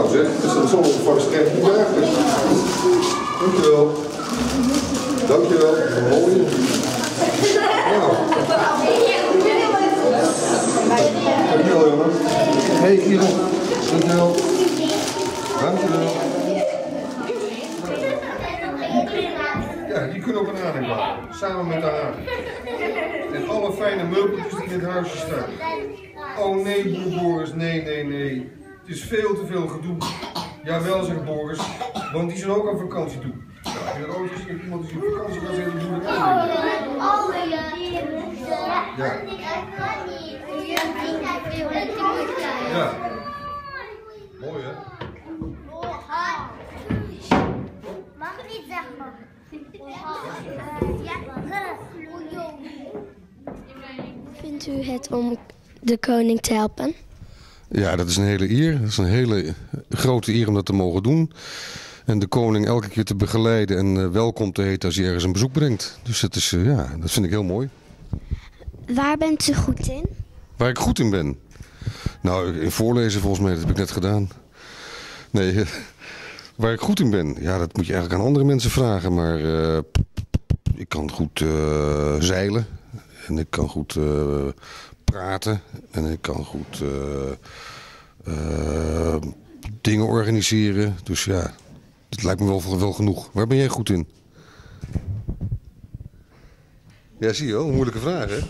zeg, dus dat is allemaal voor de streng niet werken. Dankjewel. Dankjewel. Mooi. Nou. Dankjewel, jongen. Hé, Iron. Dankjewel. Dankjewel. Ja, die kunnen op een aardig bouwen, samen met de haring. En alle fijne meubeltjes die in het huisje staan. Oh nee, broer Boris, nee, nee, nee. Het is veel te veel gedoe. Jawel, zegt Boris, want die zijn ook aan vakantie toe. Ja, heb je dat ooit gezien? Iemand die op vakantie gaat zeggen, die doet het ook. Ja. Ja. Mooi, hè? Mag ik niet zeggen? Vindt u het om de koning te helpen? Ja, dat is een hele eer. Dat is een hele grote eer om dat te mogen doen. En de koning elke keer te begeleiden en welkom te heten als hij ergens een bezoek brengt. Dus dat is, ja, dat vind ik heel mooi. Waar bent u goed in? Waar ik goed in ben? Nou, in voorlezen volgens mij, dat heb ik net gedaan. Nee, waar ik goed in ben? Ja, dat moet je eigenlijk aan andere mensen vragen. Maar ik kan goed zeilen. En ik kan goed praten. En ik kan goed dingen organiseren. Dus ja, dat lijkt me wel genoeg. Waar ben jij goed in? Ja, zie je wel. Een moeilijke vraag, hè?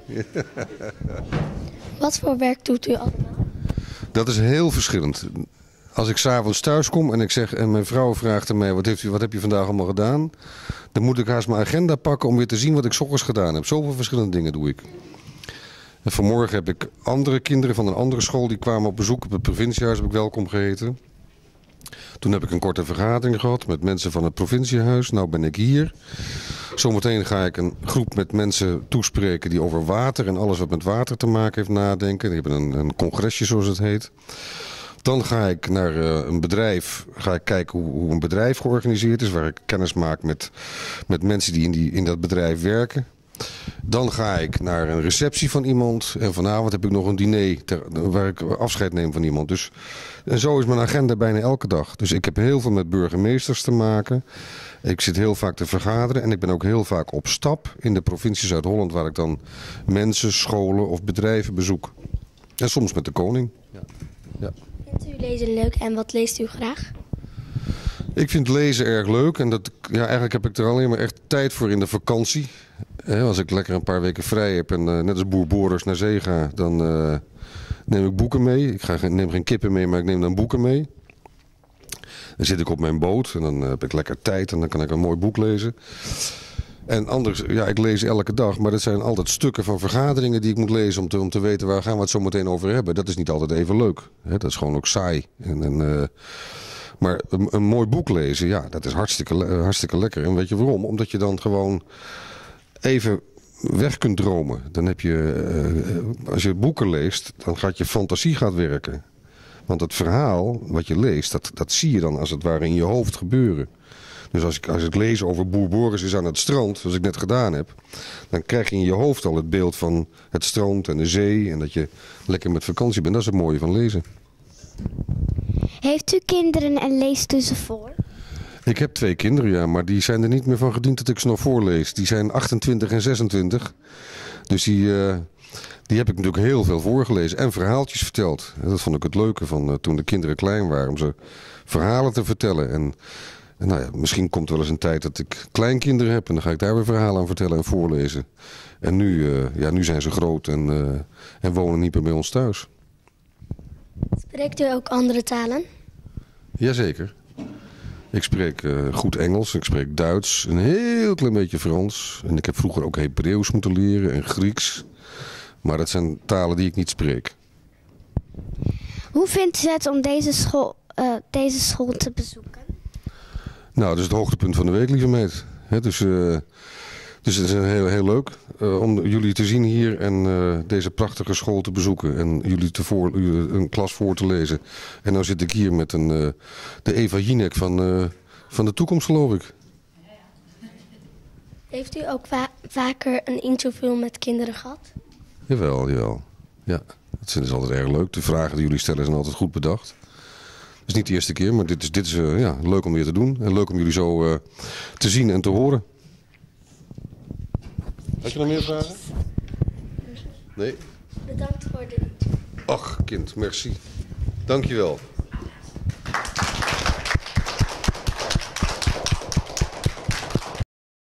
Wat voor werk doet u allemaal? Dat is heel verschillend. Als ik 's avonds thuis kom en mijn vrouw vraagt aan mij, wat heb je vandaag allemaal gedaan? Dan moet ik haast mijn agenda pakken om weer te zien wat ik 's ochtends gedaan heb. Zoveel verschillende dingen doe ik. En vanmorgen heb ik andere kinderen van een andere school, die kwamen op bezoek op het provinciehuis, heb ik welkom geheten. Toen heb ik een korte vergadering gehad met mensen van het provinciehuis. Nou ben ik hier. Zometeen ga ik een groep met mensen toespreken die over water en alles wat met water te maken heeft nadenken. Die hebben een congresje, zoals het heet. Dan ga ik naar een bedrijf, ga ik kijken hoe een bedrijf georganiseerd is, waar ik kennis maak met mensen die in dat bedrijf werken. Dan ga ik naar een receptie van iemand en vanavond heb ik nog een diner waar ik afscheid neem van iemand. Dus, en zo is mijn agenda bijna elke dag. Dus ik heb heel veel met burgemeesters te maken. Ik zit heel vaak te vergaderen en ik ben ook heel vaak op stap in de provincie Zuid-Holland, waar ik dan mensen, scholen of bedrijven bezoek. En soms met de koning. Ja. Ja. Vindt u lezen leuk en wat leest u graag? Ik vind lezen erg leuk en eigenlijk heb ik er alleen maar echt tijd voor in de vakantie. Als ik lekker een paar weken vrij heb en net als boer Boris naar zee ga, dan neem ik boeken mee. Ik neem geen kippen mee, maar ik neem dan boeken mee. Dan zit ik op mijn boot en dan heb ik lekker tijd en dan kan ik een mooi boek lezen. En anders, ja, ik lees elke dag, maar dat zijn altijd stukken van vergaderingen die ik moet lezen om te weten waar gaan we het zo meteen over hebben. Dat is niet altijd even leuk. Dat is gewoon ook saai. Maar een mooi boek lezen, ja, dat is hartstikke lekker. En weet je waarom? Omdat je dan gewoon even weg kunt dromen. Dan heb je, als je boeken leest, dan gaat je fantasie werken. Want het verhaal wat je leest, dat zie je dan als het ware in je hoofd gebeuren. Dus als ik lees over boer Boris is aan het strand, zoals ik net gedaan heb, dan krijg je in je hoofd al het beeld van het strand en de zee en dat je lekker met vakantie bent. Dat is het mooie van lezen. Heeft u kinderen en leest u ze voor? Ik heb 2 kinderen, ja, maar die zijn er niet meer van gediend dat ik ze nog voorlees. Die zijn 28 en 26. Dus die heb ik natuurlijk heel veel voorgelezen en verhaaltjes verteld. En dat vond ik het leuke van toen de kinderen klein waren, om ze verhalen te vertellen. En nou ja, misschien komt er wel eens een tijd dat ik kleinkinderen heb en dan ga ik daar weer verhalen aan vertellen en voorlezen. En nu zijn ze groot en wonen niet meer bij ons thuis. Spreekt u ook andere talen? Jazeker. Ik spreek goed Engels, ik spreek Duits, een heel klein beetje Frans. En ik heb vroeger ook Hebreeuws moeten leren en Grieks. Maar dat zijn talen die ik niet spreek. Hoe vindt u het om deze school te bezoeken? Nou, dat is het hoogtepunt van de week, lieve meid. Dus het is heel leuk om jullie te zien hier en deze prachtige school te bezoeken. En jullie een klas voor te lezen. En nou zit ik hier met de Eva Jinek van de toekomst, geloof ik. Heeft u ook vaker een interview met kinderen gehad? Jawel. Ja, dat is altijd erg leuk. De vragen die jullie stellen zijn altijd goed bedacht. is niet de eerste keer, maar dit is ja, leuk om weer te doen. En leuk om jullie zo te zien en te horen. Had je nog meer vragen? Nee? Bedankt voor de liedje. Ach, kind, merci. Dankjewel.